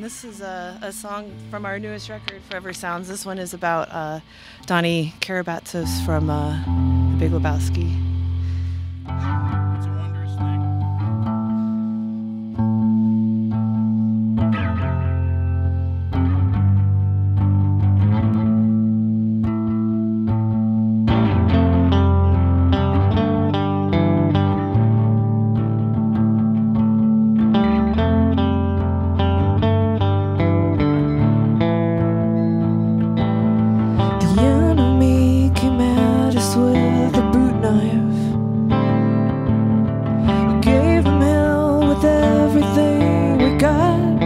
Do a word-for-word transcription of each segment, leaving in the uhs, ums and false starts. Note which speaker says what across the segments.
Speaker 1: This is a, a song from our newest record, Forever Sounds. This one is about uh, Donny Karabatsos from uh, The Big Lebowski.
Speaker 2: It's a wondrous thing.
Speaker 3: With a boot knife, we gave him hell with everything we got.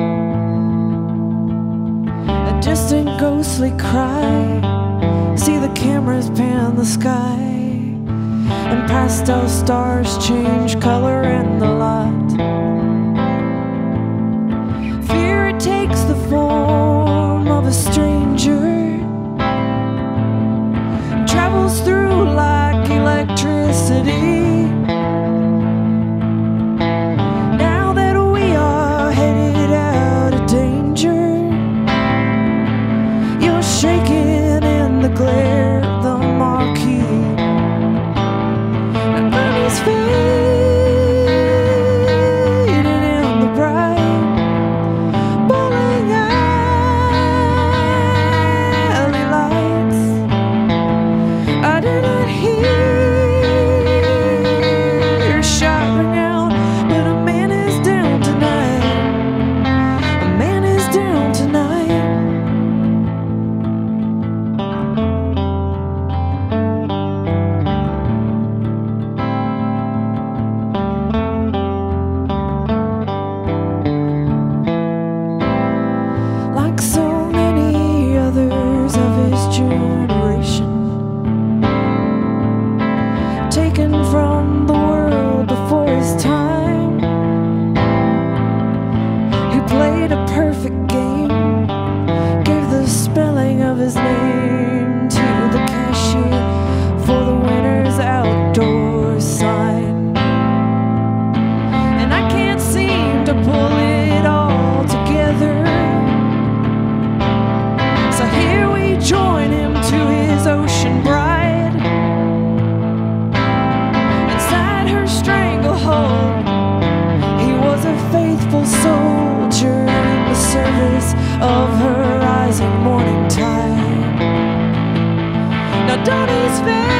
Speaker 3: A distant ghostly cry, see the cameras pan the sky, and pastel stars change color in the lot. Fear, it takes the form of a stranger, travels through like electricity. Now that we are headed out of danger, you're shaking in the glare of the marquee, and Donny's fading in the bright bowling alley lights. I do not hear a shot ring out, but a man is down tonight. A man is down tonight. Like so many others of his generation, taken from the world before his time, he played a perfect game, gave the spelling of his name to the cashier for the winner's outdoor sign. And I can't seem to pull it all together, so here we join him to his ocean bride. Stranglehold, he was a faithful soldier in the service of her rising morning tide. Now Donny's face